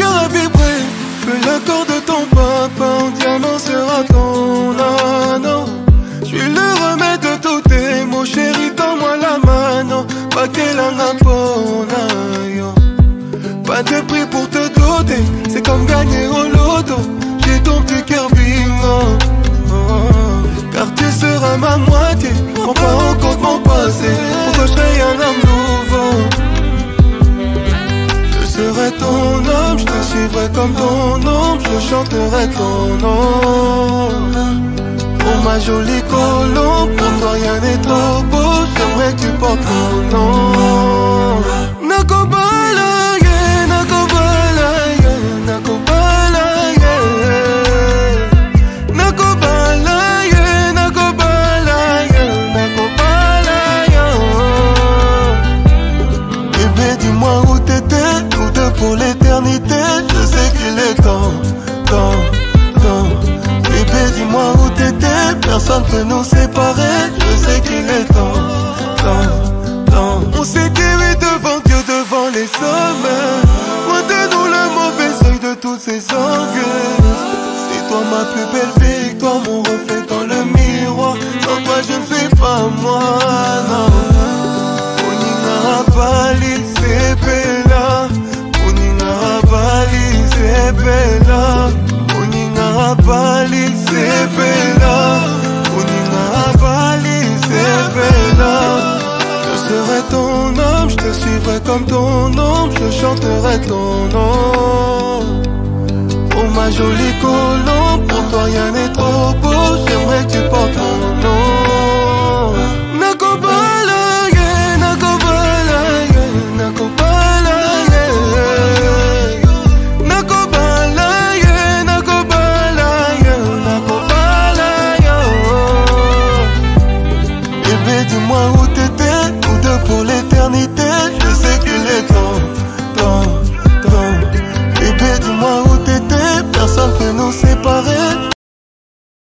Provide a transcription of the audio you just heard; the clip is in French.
cœur a vibré, que le corps de ton papa en diamant sera ton anneau. Je suis le remède de tous tes mots, chérie, tends-moi la mano. Pas qu'elle en a pas de prix pour te doter, c'est comme gagner au loto. J'ai ton petit cœur bingo, car tu seras ma moitié. Prends pas en compte mon passé, pour que je sois un homme nouveau. Je serai ton homme, je te suivrai comme ton ombre, je chanterai ton nom. Oh ma jolie colombe, pour toi rien n'est trop beau, j'aimerais que tu portes mon nom. Nakobala, yeah, Nakobala, yeah, Nakobala, yeah. Nakobala, yeah, Nakobala, yeah, Nakobala, yeah. Bébé, dis-moi où t'étais, nous deux pour l'éternité. Je sais qu'il est temps. Bébé, dis-moi où t'étais, personne peut nous séparer. Je sais qu'il est temps. On s'est guéri devant Dieu, devant les hommes. Loin de nous le mauvais œil de toutes ces envieux. C'est toi ma plus belle victoire, mon reflet dans le miroir. Sans toi je ne suis pas moi, non. Onina Bali, c'est bella. Onina Bali, c'est bella. Onina Bali, c'est bella. Onina Bali, c'est bella. Je serai ton homme, je te suivrai comme ton ombre, je chanterai ton nom. Oh ma jolie colombe, pour toi rien n'est trop beau, j'aimerais que tu portes mon nom. Nakobala, yeah, Nakobala, yeah, Nakobala, yeah. Nakobala, yeah, Nakobala, yeah, Nakobala, yeah. Bébé, dis-moi où t'étais, nous deux pour l'éternité.